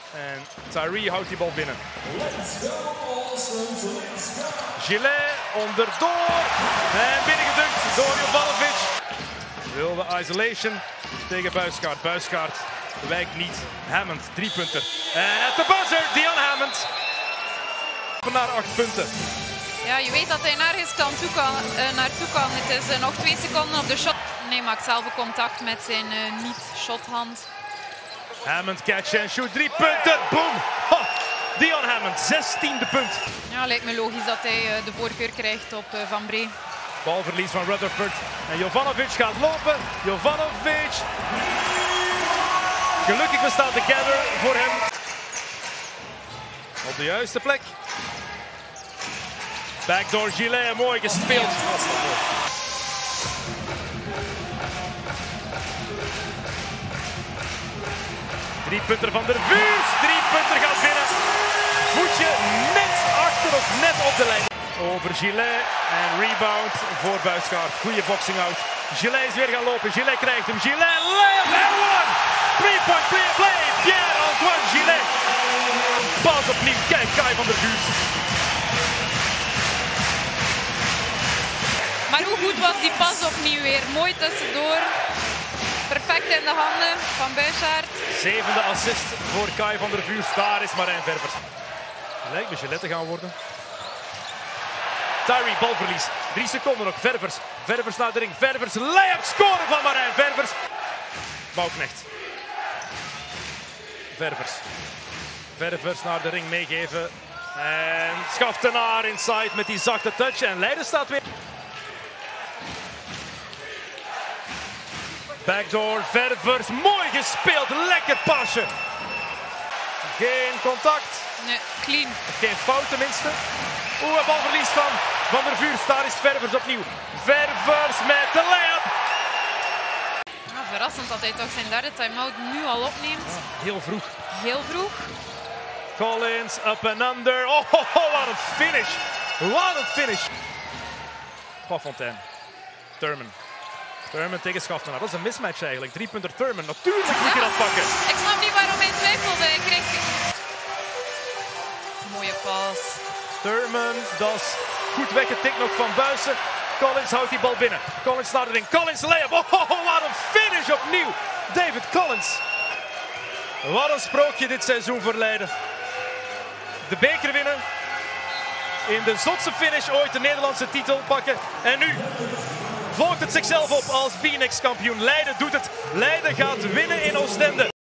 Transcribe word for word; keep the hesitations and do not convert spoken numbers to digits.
En Tyree houdt die bal binnen. Gillet onderdoor. En binnengedrukt door Jovanovic. Wilde isolation tegen Buiskaart. Buiskaart wijkt niet. Hammond, drie punten. En at de buzzer, Dion Hammond. Naar acht punten. Ja, je weet dat hij nergens kan toe kan, uh, naartoe kan. Het is uh, nog twee seconden op de shot. Nee, maakt zelf contact met zijn uh, niet-shothand. Hammond catch en shoot, drie punten, boom! Ha! Dion Hammond, zestiende punt. Ja, lijkt me logisch dat hij uh, de voorkeur krijgt op uh, Van Bree. Balverlies van Rutherford en Jovanovic gaat lopen. Jovanovic. Gelukkig bestaat de gather voor hem. Op de juiste plek. Backdoor Gillet, mooi gespeeld. Drie punten van der Vuurs, drie punten gaat binnen. Voetje net achter of net op de lijn. Over Gillet en rebound voor Buiskaart. Goeie boxing out. Gillet is weer gaan lopen, Gillet krijgt hem. Gillet, layup en one! Three-point play, play, Pierre-Antoine Gillet. Pas opnieuw, kijk, Kai van der Vuurs. Maar hoe goed was die pas opnieuw weer? Mooi tussendoor. Perfect in de handen van Buiskaart. Zevende assist voor Kai van der Vuurs. Daar is Marijn Ververs. Lijkt me Gillet te gaan worden. Tyree, balverlies. Drie seconden nog. Ververs. Ververs naar de ring. Ververs. Layup scoren van Marijn Ververs. Bouwknecht. Ververs. Ververs naar de ring meegeven. En Schaftenaar inside met die zachte touch. En Leiden staat weer. Backdoor, Ververs, mooi gespeeld, lekker pasje. Geen contact. Nee, clean. Geen fout tenminste. Oeh, een balverlies van Van der Vuurs, daar is Ververs opnieuw. Ververs met de layup. Nou, verrassend dat hij toch zijn derde time-out nu al opneemt. Ja, heel vroeg. Heel vroeg. Collins, up and under. Oh, oh, oh, wat een finish. Wat een finish. Van Fontaine. Thurman. Thurman tegen Schaftenaar. Dat is een mismatch eigenlijk. Drie punter Thurman. Natuurlijk moet je dat pakken. Ik snap niet waarom hij twijfelde. Hij kreeg... Mooie pas. Thurman, dat is goed weggetikt nog van Buijsen. Collins houdt die bal binnen. Collins naar de ring. Collins layup. Oh, oh, oh, wat een finish opnieuw. David Collins. Wat een sprookje dit seizoen voor Leiden. De beker winnen. In de zotse finish ooit de Nederlandse titel pakken. En nu volgt het zichzelf op als B-Next kampioen. Leiden doet het. Leiden gaat winnen in Oostende.